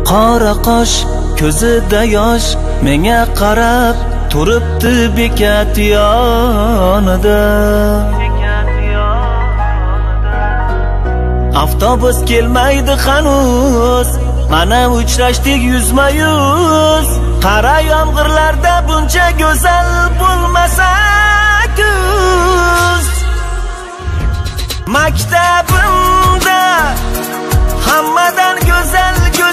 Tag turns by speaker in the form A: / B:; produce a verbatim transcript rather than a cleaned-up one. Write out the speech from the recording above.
A: Qora qosh, ko'zida yosh, menga qarab turibdi bekat yonida. Avtobus kelmaydi hanuz, mana uchrashdik yuzma yuz. Qara yomg'irlarda buncha go'zal bo'lmasa kuz. Maktabimda hammadan go'zal